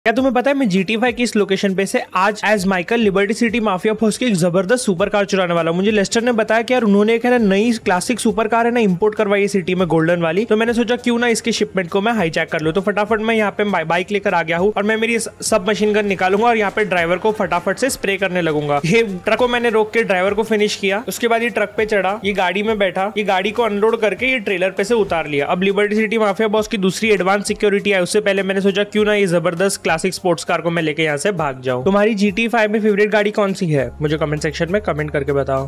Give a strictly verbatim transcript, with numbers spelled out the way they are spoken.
क्या तुम्हें पता है मैं जी टी फाइव की इस लोकेशन पे से आज as Michael Liberty City mafia force की एक जबरदस्त सुपर कार चुराने वाला हूं। मुझे लेस्टर ने बताया कि यार उन्होंने एक है ना नई क्लासिक सुपर कार है ना इंपोर्ट करवाई है सिटी में गोल्डन वाली। तो मैंने सोचा क्यों ना इसके शिपमेंट को मैं हाईजैक कर लूं। तो फटाफट मैं यहाँ पे बाइक लेकर आ गया हूँ और मैं मेरी सब मशीन गन निकालूंगा और यहाँ पे ड्राइवर को फटाफट से स्प्रे करने लगूंगा। ये ट्रक को मैंने रोक के ड्राइवर को फिनिश किया। उसके बाद ये ट्रक पे चढ़ा, ये गाड़ी में बैठा, ये गाड़ी को अनलोड करके ये ट्रेलर पे से उतार लिया। अब लिबर्टी सिटी माफिया बॉस की दूसरी एडवांस सिक्योरिटी है, उससे पहले मैंने सोचा क्यों ना ये जबरदस्त क्लासिक स्पोर्ट्स कार को मैं लेके यहाँ से भाग जाऊं। तुम्हारी जी टी फाइव में फेवरेट गाड़ी कौन सी है मुझे कमेंट सेक्शन में कमेंट करके बताओ।